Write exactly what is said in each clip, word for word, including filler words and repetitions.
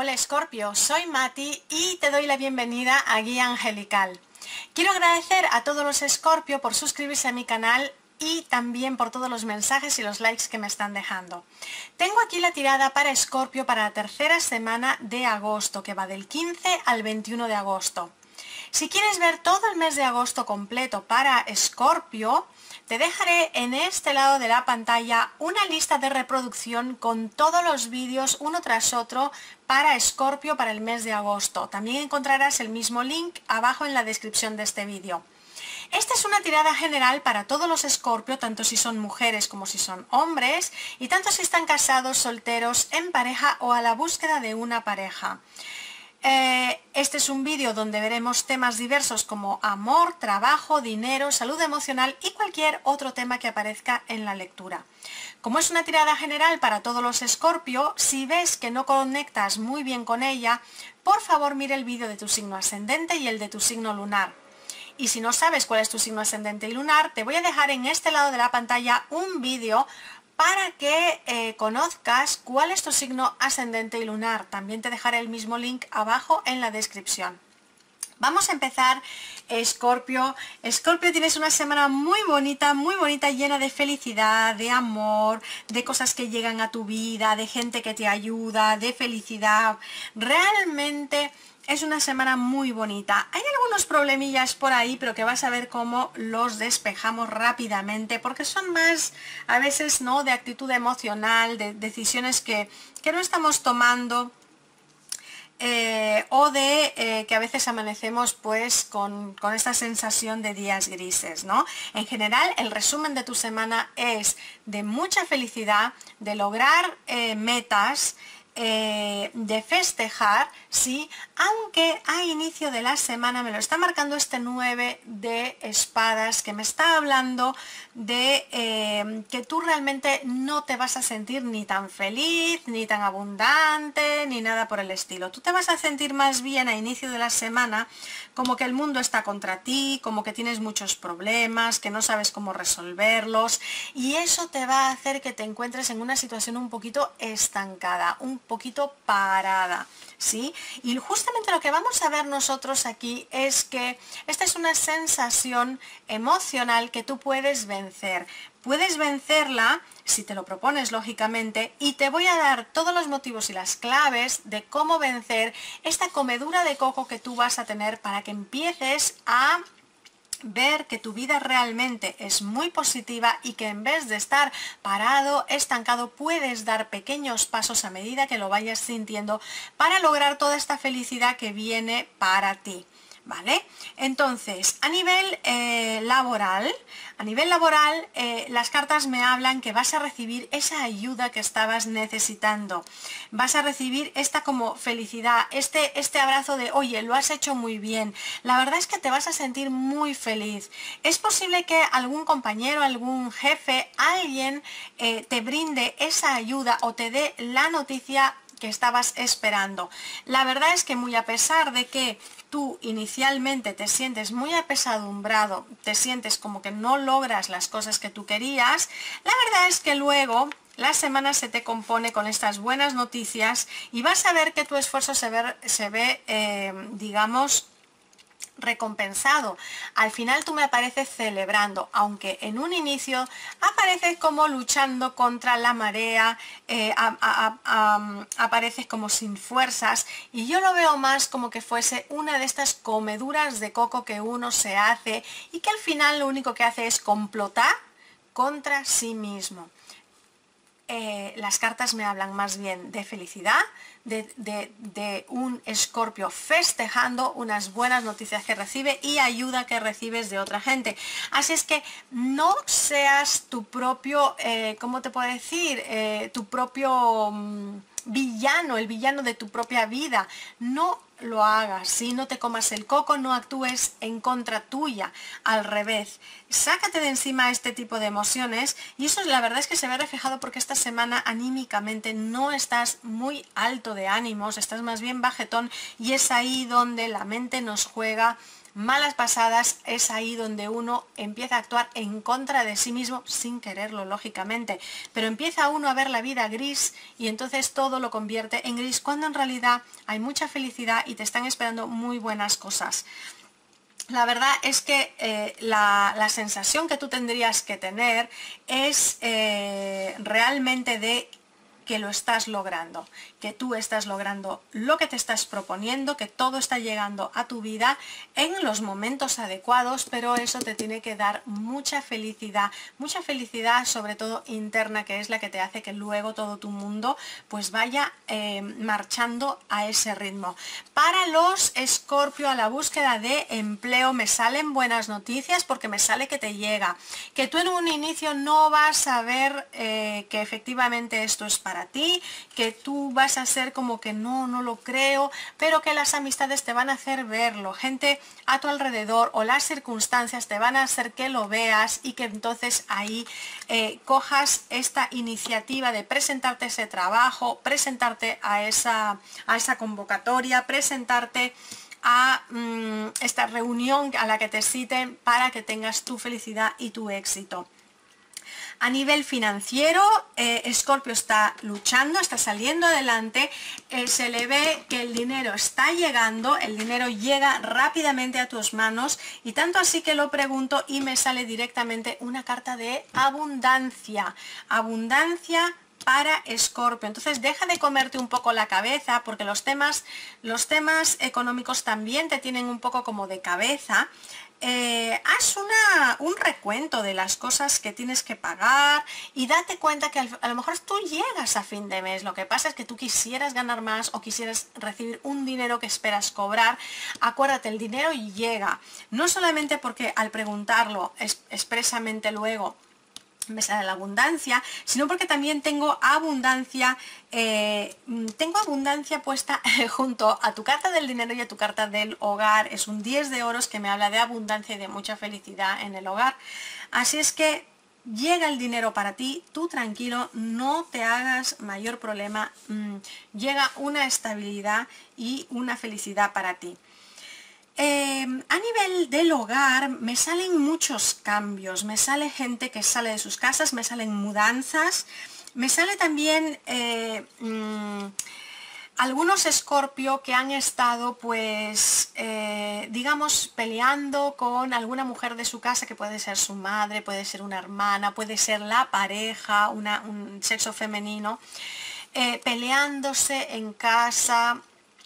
Hola Escorpio, soy Mati y te doy la bienvenida a Guía Angelical. Quiero agradecer a todos los Escorpio por suscribirse a mi canal y también por todos los mensajes y los likes que me están dejando. Tengo aquí la tirada para Escorpio para la tercera semana de agosto, que va del quince al veintiuno de agosto. Si quieres ver todo el mes de agosto completo para Escorpio, te dejaré en este lado de la pantalla una lista de reproducción con todos los vídeos uno tras otro para Escorpio para el mes de agosto. También encontrarás el mismo link abajo en la descripción de este vídeo. Esta es una tirada general para todos los Escorpio, tanto si son mujeres como si son hombres, y tanto si están casados, solteros, en pareja o a la búsqueda de una pareja. Eh, este es un vídeo donde veremos temas diversos como amor, trabajo, dinero, salud emocional y cualquier otro tema que aparezca en la lectura. Como es una tirada general para todos los Escorpio, si ves que no conectas muy bien con ella, por favor mira el vídeo de tu signo ascendente y el de tu signo lunar. Y si no sabes cuál es tu signo ascendente y lunar, te voy a dejar en este lado de la pantalla un vídeo para que eh, conozcas cuál es tu signo ascendente y lunar. También te dejaré el mismo link abajo en la descripción. Vamos a empezar, Escorpio. Escorpio, tienes una semana muy bonita, muy bonita, llena de felicidad, de amor, de cosas que llegan a tu vida, de gente que te ayuda, de felicidad. Realmente es una semana muy bonita. Hay algunos problemillas por ahí, pero que vas a ver cómo los despejamos rápidamente, porque son más, a veces, ¿no?, de actitud emocional, de decisiones que, que no estamos tomando. Eh, o de eh, que a veces amanecemos pues con, con esta sensación de días grises, ¿no? En general, el resumen de tu semana es de mucha felicidad, de lograr eh, metas, eh, de festejar, sí, aunque a inicio de la semana me lo está marcando este nueve de espadas, que me está hablando de eh, que tú realmente no te vas a sentir ni tan feliz, ni tan abundante, ni nada por el estilo. Tú te vas a sentir más bien a inicio de la semana como que el mundo está contra ti, como que tienes muchos problemas, que no sabes cómo resolverlos, y eso te va a hacer que te encuentres en una situación un poquito estancada, un poquito parada, ¿sí? Y justamente lo que vamos a ver nosotros aquí es que esta es una sensación emocional que tú puedes vencer. Puedes vencerla si te lo propones, lógicamente, y te voy a dar todos los motivos y las claves de cómo vencer esta comedura de coco que tú vas a tener para que empieces a ver que tu vida realmente es muy positiva y que en vez de estar parado, estancado, puedes dar pequeños pasos a medida que lo vayas sintiendo para lograr toda esta felicidad que viene para ti. ¿Vale? Entonces, a nivel eh, laboral, a nivel laboral, eh, las cartas me hablan que vas a recibir esa ayuda que estabas necesitando. Vas a recibir esta como felicidad, este, este abrazo de, oye, lo has hecho muy bien. La verdad es que te vas a sentir muy feliz. Es posible que algún compañero, algún jefe, alguien eh, te brinde esa ayuda o te dé la noticia que estabas esperando. La verdad es que muy a pesar de que tú inicialmente te sientes muy apesadumbrado, te sientes como que no logras las cosas que tú querías, la verdad es que luego la semana se te compone con estas buenas noticias y vas a ver que tu esfuerzo se ve, se ve eh, digamos, recompensado. Al final tú me apareces celebrando, aunque en un inicio apareces como luchando contra la marea, eh, a, a, a, a, apareces como sin fuerzas, y yo lo veo más como que fuese una de estas comeduras de coco que uno se hace y que al final lo único que hace es complotar contra sí mismo. Eh, las cartas me hablan más bien de felicidad, de, de, de un Escorpio festejando unas buenas noticias que recibe y ayuda que recibes de otra gente. Así es que no seas tu propio, eh, ¿cómo te puedo decir? Eh, tu propio... Mmm, villano, el villano de tu propia vida. No lo hagas, ¿sí? No te comas el coco, no actúes en contra tuya, al revés. Sácate de encima este tipo de emociones y eso la verdad es que se ve reflejado porque esta semana anímicamente no estás muy alto de ánimos, estás más bien bajetón y es ahí donde la mente nos juega malas pasadas, es ahí donde uno empieza a actuar en contra de sí mismo sin quererlo, lógicamente, pero empieza uno a ver la vida gris y entonces todo lo convierte en gris cuando en realidad hay mucha felicidad y te están esperando muy buenas cosas. La verdad es que eh, la, la sensación que tú tendrías que tener es eh, realmente de que lo estás logrando, que tú estás logrando lo que te estás proponiendo, que todo está llegando a tu vida en los momentos adecuados, pero eso te tiene que dar mucha felicidad, mucha felicidad sobre todo interna, que es la que te hace que luego todo tu mundo pues vaya eh, marchando a ese ritmo. Para los Escorpio, a la búsqueda de empleo me salen buenas noticias porque me sale que te llega, que tú en un inicio no vas a ver eh, que efectivamente esto es para ti, que tú vas a ser como que no, no lo creo, pero que las amistades te van a hacer verlo, gente a tu alrededor o las circunstancias te van a hacer que lo veas y que entonces ahí eh, cojas esta iniciativa de presentarte ese trabajo, presentarte a esa, a esa convocatoria, presentarte a mm, esta reunión a la que te citen para que tengas tu felicidad y tu éxito. A nivel financiero, eh, Escorpio está luchando, está saliendo adelante, eh, se le ve que el dinero está llegando, el dinero llega rápidamente a tus manos y tanto así que lo pregunto y me sale directamente una carta de abundancia, abundancia para Escorpio. Entonces deja de comerte un poco la cabeza porque los temas, los temas económicos también te tienen un poco como de cabeza. Eh, haz una, un recuento de las cosas que tienes que pagar y date cuenta que a lo mejor tú llegas a fin de mes, lo que pasa es que tú quisieras ganar más o quisieras recibir un dinero que esperas cobrar. Acuérdate, el dinero llega, no solamente porque al preguntarlo es, expresamente luego me sale la abundancia, sino porque también tengo abundancia, eh, tengo abundancia puesta eh, junto a tu carta del dinero y a tu carta del hogar. Es un diez de oros que me habla de abundancia y de mucha felicidad en el hogar. Así es que llega el dinero para ti, tú tranquilo, no te hagas mayor problema, mmm, llega una estabilidad y una felicidad para ti. Eh, a nivel del hogar me salen muchos cambios, me sale gente que sale de sus casas, me salen mudanzas, me sale también eh, mmm, algunos Escorpio que han estado pues eh, digamos peleando con alguna mujer de su casa, que puede ser su madre, puede ser una hermana, puede ser la pareja, una, un sexo femenino, eh, peleándose en casa,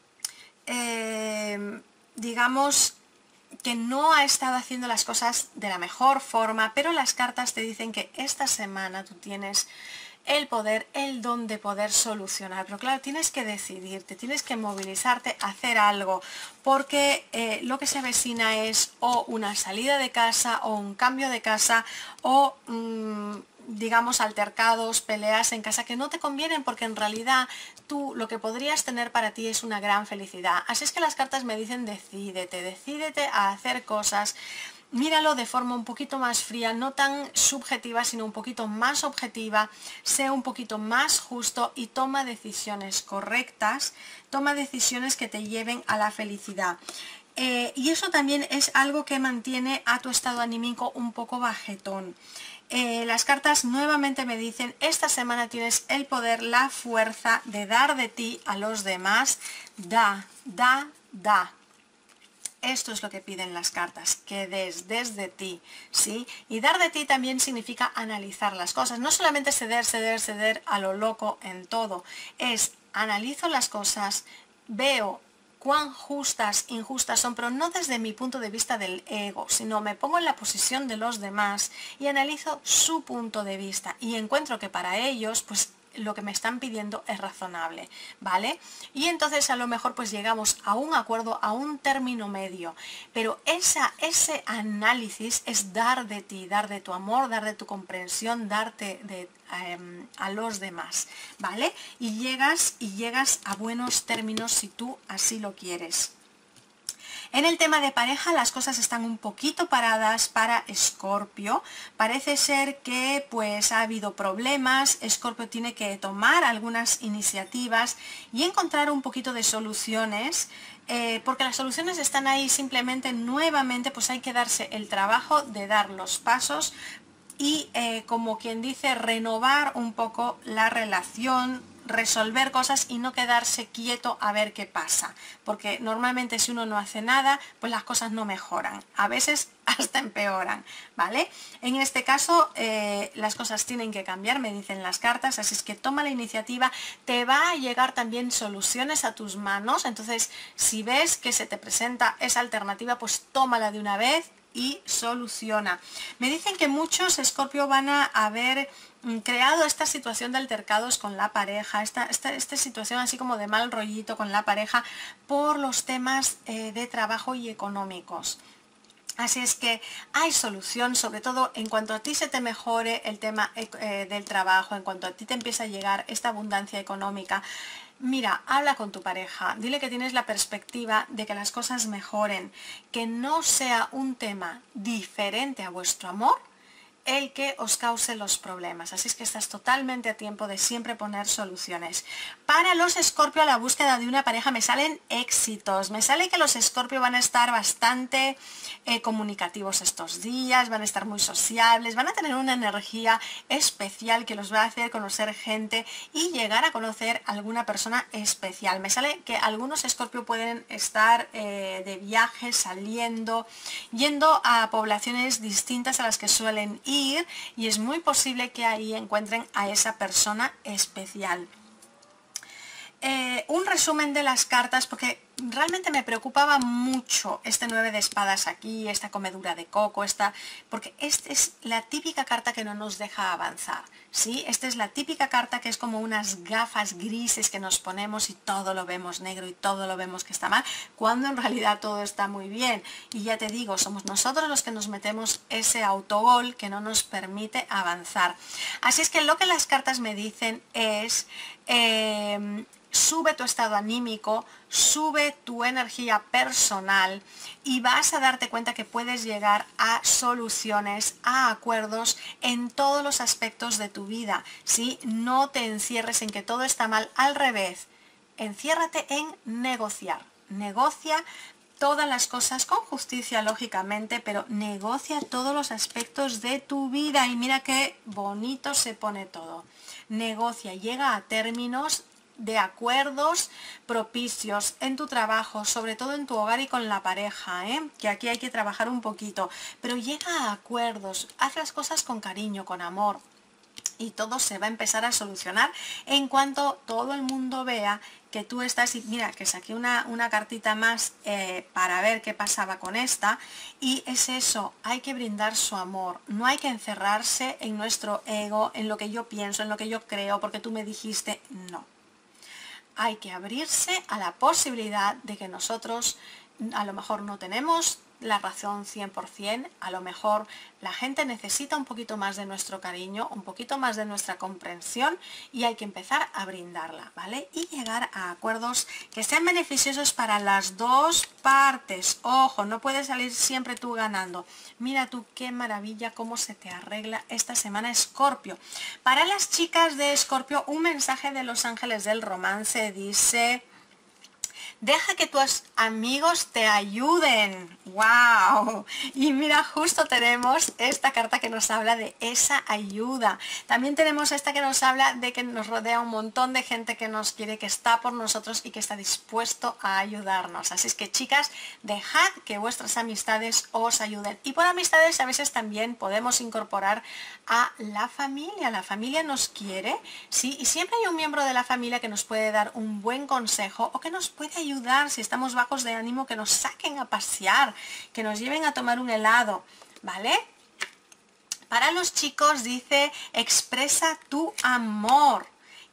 eh, digamos que no ha estado haciendo las cosas de la mejor forma, pero las cartas te dicen que esta semana tú tienes el poder, el don de poder solucionar. Pero claro, tienes que decidirte, tienes que movilizarte, hacer algo, porque eh, lo que se avecina es o una salida de casa o un cambio de casa o mmm, digamos altercados, peleas en casa que no te convienen, porque en realidad tú lo que podrías tener para ti es una gran felicidad. Así es que las cartas me dicen decídete, decídete a hacer cosas. Míralo de forma un poquito más fría, no tan subjetiva, sino un poquito más objetiva, sea un poquito más justo y toma decisiones correctas, toma decisiones que te lleven a la felicidad. Eh, y eso también es algo que mantiene a tu estado anímico un poco bajetón. Eh, las cartas nuevamente me dicen, esta semana tienes el poder, la fuerza de dar de ti a los demás. Da, da, da. Esto es lo que piden las cartas, que des desde ti, ¿sí? Y dar de ti también significa analizar las cosas, no solamente ceder, ceder, ceder a lo loco en todo, es analizo las cosas, veo cuán justas, injustas son, pero no desde mi punto de vista del ego, sino me pongo en la posición de los demás y analizo su punto de vista y encuentro que para ellos, pues lo que me están pidiendo es razonable, ¿vale? Y entonces a lo mejor pues llegamos a un acuerdo, a un término medio, pero esa, ese análisis es dar de ti, dar de tu amor, dar de tu comprensión, darte de, eh, a los demás, ¿vale? Y llegas, y llegas a buenos términos si tú así lo quieres. En el tema de pareja las cosas están un poquito paradas para Escorpio. Parece ser que pues ha habido problemas, Escorpio tiene que tomar algunas iniciativas y encontrar un poquito de soluciones, eh, porque las soluciones están ahí, simplemente nuevamente pues hay que darse el trabajo de dar los pasos y eh, como quien dice, renovar un poco la relación, resolver cosas y no quedarse quieto a ver qué pasa, porque normalmente si uno no hace nada, pues las cosas no mejoran, a veces hasta empeoran, ¿vale? En este caso eh, las cosas tienen que cambiar, me dicen las cartas, así es que toma la iniciativa, te va a llegar también soluciones a tus manos, entonces si ves que se te presenta esa alternativa, pues tómala de una vez y soluciona. Me dicen que muchos Escorpio van a haber creado esta situación de altercados con la pareja, esta, esta, esta situación así como de mal rollito con la pareja por los temas eh, de trabajo y económicos. Así es que hay solución, sobre todo en cuanto a ti se te mejore el tema eh, del trabajo, en cuanto a ti te empieza a llegar esta abundancia económica. Mira, habla con tu pareja, dile que tienes la perspectiva de que las cosas mejoren, que no sea un tema diferente a vuestro amor el que os cause los problemas. Así es que estás totalmente a tiempo de siempre poner soluciones. Para los Escorpio, a la búsqueda de una pareja me salen éxitos. Me sale que los Escorpio van a estar bastante eh, comunicativos estos días, van a estar muy sociables, van a tener una energía especial que los va a hacer conocer gente y llegar a conocer a alguna persona especial. Me sale que algunos Escorpio pueden estar eh, de viaje, saliendo, yendo a poblaciones distintas a las que suelen ir, y es muy posible que ahí encuentren a esa persona especial. Eh, un resumen de las cartas, porque realmente me preocupaba mucho este nueve de espadas aquí, esta comedura de coco, esta, porque esta es la típica carta que no nos deja avanzar, ¿sí? Esta es la típica carta que es como unas gafas grises que nos ponemos y todo lo vemos negro y todo lo vemos que está mal, cuando en realidad todo está muy bien. Y ya te digo, somos nosotros los que nos metemos ese autogol que no nos permite avanzar. Así es que lo que las cartas me dicen es... Eh, sube tu estado anímico, sube tu energía personal y vas a darte cuenta que puedes llegar a soluciones, a acuerdos en todos los aspectos de tu vida, ¿sí? No te encierres en que todo está mal, al revés, enciérrate en negociar, negocia todas las cosas con justicia, lógicamente, pero negocia todos los aspectos de tu vida y mira qué bonito se pone todo. Negocia, llega a términos de acuerdos propicios en tu trabajo, sobre todo en tu hogar y con la pareja, ¿eh? Que aquí hay que trabajar un poquito, pero llega a acuerdos, haz las cosas con cariño, con amor, y todo se va a empezar a solucionar en cuanto todo el mundo vea que tú estás, y mira que saqué una, una cartita más eh, para ver qué pasaba con esta, y es eso, hay que brindar su amor, no hay que encerrarse en nuestro ego, en lo que yo pienso, en lo que yo creo, porque tú me dijiste, no. Hay que abrirse a la posibilidad de que nosotros a lo mejor no tenemos la razón cien por cien, a lo mejor la gente necesita un poquito más de nuestro cariño, un poquito más de nuestra comprensión y hay que empezar a brindarla, ¿vale? Y llegar a acuerdos que sean beneficiosos para las dos partes. Ojo, no puedes salir siempre tú ganando. Mira tú qué maravilla cómo se te arregla esta semana, Escorpio. Para las chicas de Escorpio, un mensaje de los ángeles del romance dice... Deja que tus amigos te ayuden. ¡Wow! Y mira, justo tenemos esta carta que nos habla de esa ayuda. También tenemos esta que nos habla de que nos rodea un montón de gente que nos quiere, que está por nosotros y que está dispuesto a ayudarnos. Así es que, chicas, dejad que vuestras amistades os ayuden. Y por amistades a veces también podemos incorporar a la familia. La familia nos quiere, ¿sí? Y siempre hay un miembro de la familia que nos puede dar un buen consejo o que nos puede ayudar. ayudar si estamos bajos de ánimo, que nos saquen a pasear, que nos lleven a tomar un helado, ¿vale? Para los chicos dice, expresa tu amor.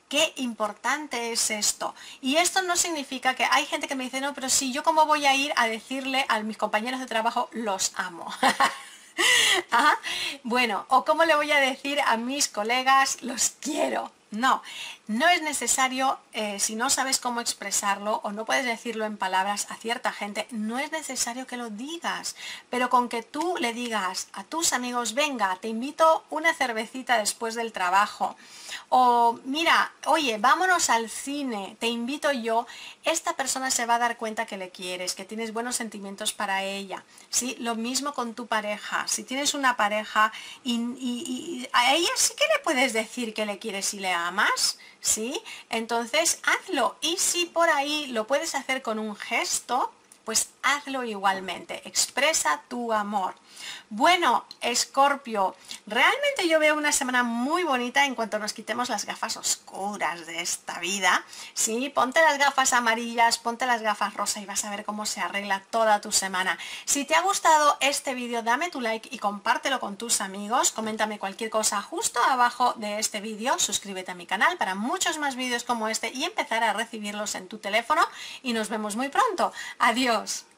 Qué importante es esto. Y esto no significa que hay gente que me dice, no, pero sí, yo cómo voy a ir a decirle a mis compañeros de trabajo, los amo. Ajá. Bueno, o cómo le voy a decir a mis colegas, los quiero. No, no es necesario, eh, si no sabes cómo expresarlo o no puedes decirlo en palabras a cierta gente, no es necesario que lo digas, pero con que tú le digas a tus amigos, venga, te invito una cervecita después del trabajo, o mira, oye, vámonos al cine, te invito yo, esta persona se va a dar cuenta que le quieres, que tienes buenos sentimientos para ella, ¿sí? Lo mismo con tu pareja, si tienes una pareja y, y, y a ella sí que le puedes decir que le quieres y le amas, ¿sí? Entonces hazlo, y si por ahí lo puedes hacer con un gesto, pues hazlo igualmente, expresa tu amor. Bueno, Escorpio, realmente yo veo una semana muy bonita en cuanto nos quitemos las gafas oscuras de esta vida. Sí, ponte las gafas amarillas, ponte las gafas rosa y vas a ver cómo se arregla toda tu semana. Si te ha gustado este vídeo, dame tu like y compártelo con tus amigos. Coméntame cualquier cosa justo abajo de este vídeo. Suscríbete a mi canal para muchos más vídeos como este y empezar a recibirlos en tu teléfono. Y nos vemos muy pronto. Adiós.